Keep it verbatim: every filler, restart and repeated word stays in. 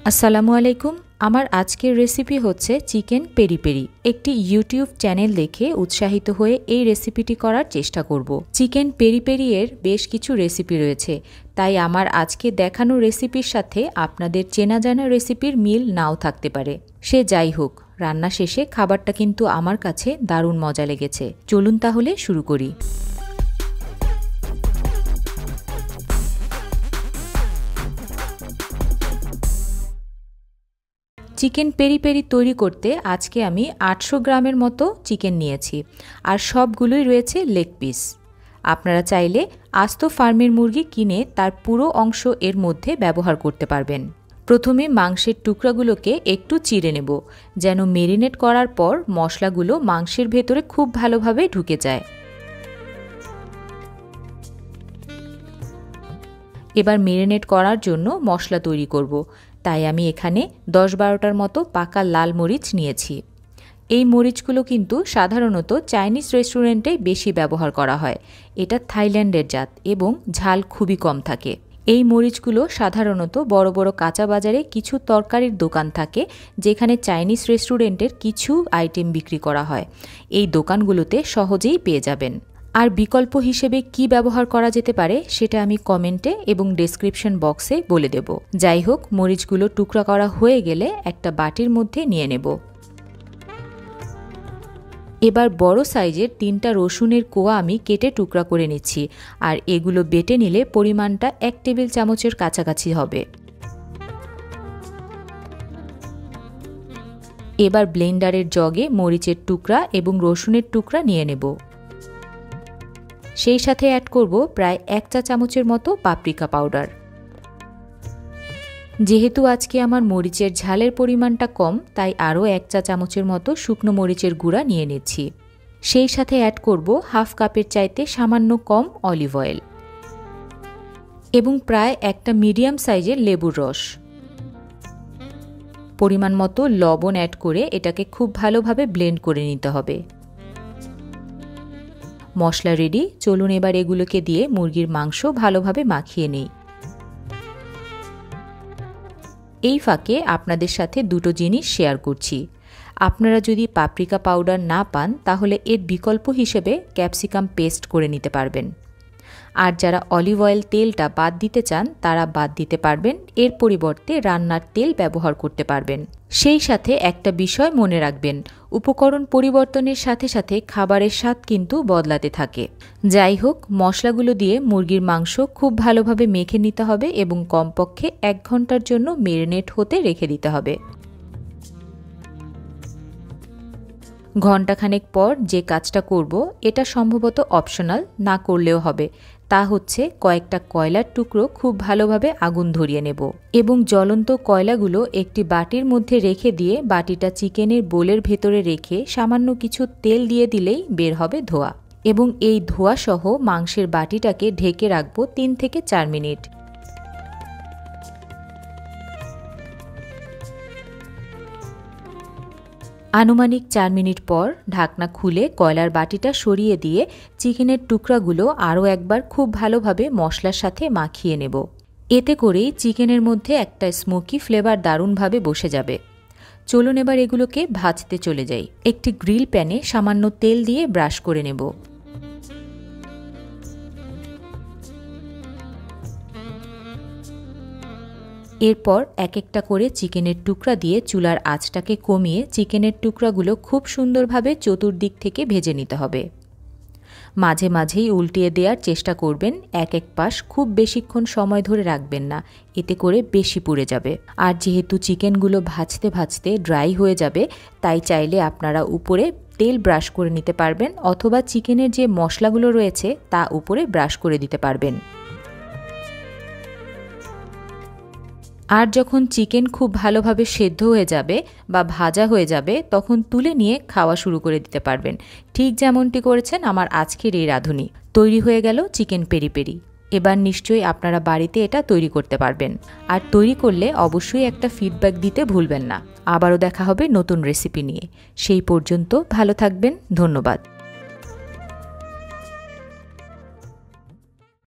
আসসালামু আলাইকুম। আমার আজকের রেসিপি হচ্ছে চিকেন পেরি পেরি। একটি ইউটিউব চ্যানেল দেখে উৎসাহিত হয়ে এই রেসিপিটি করার চেষ্টা করব। চিকেন পেরি পেরি এর বেশ কিছু রেসিপি রয়েছে, তাই আমার আজকে দেখানো রেসিপির সাথে আপনাদের চেনা জানা রেসিপির মিল নাও থাকতে পারে। সে যাই হোক, রান্না শেষে খাবারটা কিন্তু আমার কাছে দারুণ মজা লেগেছে। চলুন তাহলে শুরু করি। চিকেন পেরি পেরি তৈরি করতে আজকে আমি আটশো গ্রামের মতো চিকেন নিয়েছি, আর সবগুলোই রয়েছে লেগ পিস। আপনারা চাইলে আস্ত ফার্মের মুরগি কিনে তার পুরো অংশ এর মধ্যে ব্যবহার করতে পারবেন। প্রথমে মাংসের টুকরাগুলোকে একটু চিড়ে নেব, যেন মেরিনেট করার পর মশলাগুলো মাংসের ভেতরে খুব ভালোভাবে ঢুকে যায়। এবার মেরিনেট করার জন্য মশলা তৈরি করব, তাই আমি এখানে দশ বারোটার মতো পাকা লাল মরিচ নিয়েছি। এই মরিচগুলো কিন্তু সাধারণত চাইনিজ রেস্টুরেন্টে বেশি ব্যবহার করা হয়। এটা থাইল্যান্ডের জাত এবং ঝাল খুবই কম থাকে। এই মরিচগুলো সাধারণত বড় বড় কাঁচা বাজারে কিছু তরকারির দোকান থাকে, যেখানে চাইনিজ রেস্টুরেন্টের কিছু আইটেম বিক্রি করা হয়। এই দোকানগুলোতে সহজেই পেয়ে যাবেন। আর বিকল্প হিসেবে কি ব্যবহার করা যেতে পারে সেটা আমি কমেন্টে এবং ডেসক্রিপশন বক্সে বলে দেব। যাই হোক, মরিচগুলো টুকরা করা হয়ে গেলে একটা বাটির মধ্যে নিয়ে নেব। এবার বড় সাইজের তিনটা রসুনের কোয়া আমি কেটে টুকরা করে নিচ্ছি, আর এগুলো বেটে নিলে পরিমাণটা এক টেবিল চামচের কাছাকাছি হবে। এবার ব্লেন্ডারের জগে মরিচের টুকরা এবং রসুনের টুকরা নিয়ে নেব। সেই সাথে অ্যাড করব প্রায় এক চা চামচের মতো পাপরিকা পাউডার। যেহেতু আজকে আমার মরিচের ঝালের পরিমাণটা কম, তাই আরও এক চা চামচের মতো শুকনো মরিচের গুঁড়া নিয়ে নিচ্ছি। সেই সাথে অ্যাড করব হাফ কাপের চাইতে সামান্য কম অলিভ অয়েল এবং প্রায় একটা মিডিয়াম সাইজের লেবুর রস। পরিমাণ মতো লবণ অ্যাড করে এটাকে খুব ভালোভাবে ব্লেন্ড করে নিতে হবে। মশলা রেডি। চলুন এবার এগুলোকে দিয়ে মুরগির মাংস ভালোভাবে মাখিয়ে নেই। এই ফাঁকে আপনাদের সাথে দুটো জিনিস শেয়ার করছি। আপনারা যদি পাপরিকা পাউডার না পান, তাহলে এর বিকল্প হিসেবে ক্যাপসিকাম পেস্ট করে নিতে পারবেন। আর যারা অলিভ অয়েল তেলটা বাদ দিতে চান, তারা বাদ দিতে পারবেন। এর পরিবর্তে রান্নার তেল ব্যবহার করতে পারবেন। সেই সাথে একটা বিষয় মনে রাখবেন, উপকরণ পরিবর্তনের সাথে সাথে খাবারের স্বাদ কিন্তু বদলাতে থাকে। যাই হোক, মশলাগুলো দিয়ে মুরগির মাংস খুব ভালোভাবে মেখে নিতে হবে এবং কমপক্ষে এক ঘন্টার জন্য মেরিনেট হতে রেখে দিতে হবে। ঘণ্টাখানেক পর যে কাজটা করব, এটা সম্ভবত অপশনাল, না করলেও হবে। তা হচ্ছে কয়েকটা কয়লার টুকরো খুব ভালোভাবে আগুন ধরিয়ে নেব এবং জ্বলন্ত কয়লাগুলো একটি বাটির মধ্যে রেখে দিয়ে বাটিটা চিকেনের বোলের ভেতরে রেখে সামান্য কিছু তেল দিয়ে দিলেই বের হবে ধোঁয়া। এবং এই ধোঁয়া সহ মাংসের বাটিটাকে ঢেকে রাখবো তিন থেকে চার মিনিট। আনুমানিক চার মিনিট পর ঢাকনা খুলে কয়লার বাটিটা সরিয়ে দিয়ে চিকেনের টুকরাগুলো আরও একবার খুব ভালোভাবে মশলার সাথে মাখিয়ে নেব। এতে করেই চিকেনের মধ্যে একটা স্মোকি ফ্লেভার দারুণভাবে বসে যাবে। চলুন এবার এগুলোকে ভাজতে চলে যাই। একটি গ্রিল প্যানে সামান্য তেল দিয়ে ব্রাশ করে নেব। এরপর এক একটা করে চিকেনের টুকরা দিয়ে চুলার আঁচটাকে কমিয়ে চিকেনের টুকরাগুলো খুব সুন্দরভাবে চতুর্দিক থেকে ভেজে নিতে হবে। মাঝে মাঝেই উল্টিয়ে দেওয়ার চেষ্টা করবেন। এক এক পাশ খুব বেশিক্ষণ সময় ধরে রাখবেন না, এতে করে বেশি পুড়ে যাবে। আর যেহেতু চিকেনগুলো ভাজতে ভাজতে ড্রাই হয়ে যাবে, তাই চাইলে আপনারা উপরে তেল ব্রাশ করে নিতে পারবেন, অথবা চিকেনের যে মশলাগুলো রয়েছে তা উপরে ব্রাশ করে দিতে পারবেন। আর যখন চিকেন খুব ভালোভাবে সেদ্ধ হয়ে যাবে বা ভাজা হয়ে যাবে, তখন তুলে নিয়ে খাওয়া শুরু করে দিতে পারবেন, ঠিক যেমনটি করেছেন আমার আজকের এই রাঁধুনি। তৈরি হয়ে গেল চিকেন পেরি পেরি। এবার নিশ্চয়ই আপনারা বাড়িতে এটা তৈরি করতে পারবেন। আর তৈরি করলে অবশ্যই একটা ফিডব্যাক দিতে ভুলবেন না। আবারও দেখা হবে নতুন রেসিপি নিয়ে। সেই পর্যন্ত ভালো থাকবেন। ধন্যবাদ।